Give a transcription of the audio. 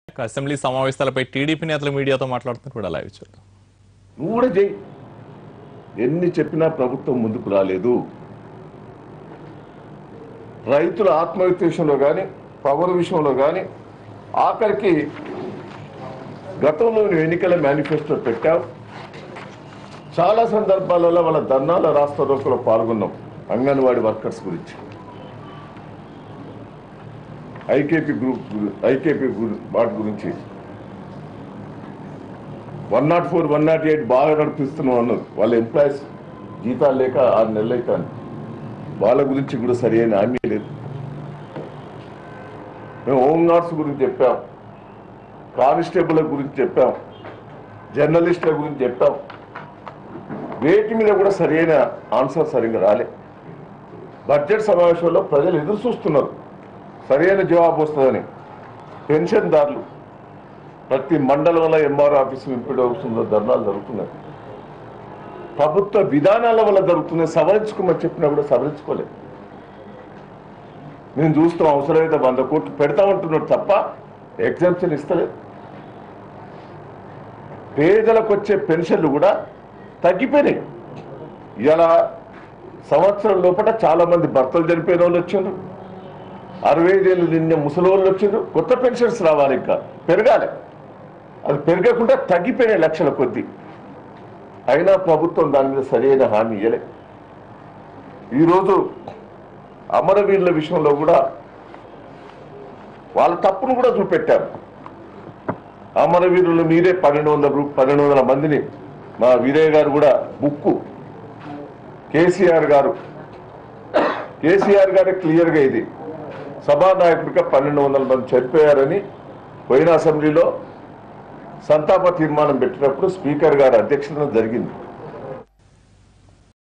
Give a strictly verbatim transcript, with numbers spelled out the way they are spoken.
Assembly సమావేశాలపై TDP నేతలు మీడియాతో మాట్లాడుతున్నారు కూడా లైవ్ చూద్దాం. నువ్వు కూడా చేయి. ఎన్ని చెప్పినా ప్రభుత్వం ముందుకు రాలేదు. రైతుల ఆత్మహత్య విషయంలో కానీ పవర్ విషయంలో కానీ ఆఖరికి గతంలో ఎన్నికల మేనిఫెస్టో పెట్టావు. చాలా సందర్భాలలో వాళ్ళ ధర్నాల రాష్ట్ర రోకలో పాల్గొన్నాం. అంగన్వాడీ వర్కర్స్ గురించి, ఐకేపీ గ్రూప్ ఐకేపీ వాటి గురించి one nought four one nought eight బాగా నడిపిస్తున్నాం అన్నారు. వాళ్ళ ఎంప్లాయీస్ జీతాలు లేక ఆరు నెలలు అవుతాను. వాళ్ళ గురించి కూడా సరి అయిన హామీ లేదు. మేము హోమ్ గార్డ్స్ గురించి చెప్పాం, కానిస్టేబుల్ గురించి చెప్పాం, జర్నలిస్టుల గురించి చెప్పాం. వేటి మీద కూడా సరి అయిన ఆన్సర్ సరిగ్గా రాలే. బడ్జెట్ సమావేశంలో ప్రజలు ఎదురు చూస్తున్నారు సరైన జవాబు వస్తుందని. పెన్షన్దారులు ప్రతి మండలంలో ఎంఆర్ ఆఫీసు ఇంపిడ్ అవుతుందో ధర్నాలు జరుగుతున్నాయి. ప్రభుత్వ విధానాల వల్ల జరుగుతున్నాయి. సవరించుకోమని చెప్పినా కూడా సవరించుకోలేదు. మేము చూస్తాం అవసరమైతే వంద కోట్లు పెడతామంటున్నాడు తప్ప ఎగ్జామ్షన్ ఇస్తలేదు. పేదలకు వచ్చే పెన్షన్లు కూడా తగ్గిపోయినాయి. ఇలా సంవత్సరం లోపల చాలా మంది భర్తలు చనిపోయిన వాళ్ళు వచ్చిండ్రు, అరవై ఐదేళ్ళు నిన్న ముసలి వాళ్ళు వచ్చిండ్రు. కొత్త పెన్షన్స్ రావాలి, ఇంకా పెరగాలి. అది పెరగకుండా తగ్గిపోయినాయి లక్షల కొద్ది. అయినా ప్రభుత్వం దాని మీద సరైన హామీ ఇవ్వలే. ఈరోజు అమరవీరుల విషయంలో కూడా వాళ్ళ తప్పును కూడా చూపెట్టారు. అమరవీరులు మీరే పన్నెండు వందల రూ పన్నెండు వందల మందిని మా వీరయ్య గారు కూడా బుక్కు కేసీఆర్ గారు కేసీఆర్ గారే క్లియర్గా ఇది సభానాయకుడిగా పన్నెండు వందల మంది చనిపోయారని పోయిన అసెంబ్లీలో సంతాప తీర్మానం పెట్టినప్పుడు స్పీకర్ గారి అధ్యక్షతన జరిగింది.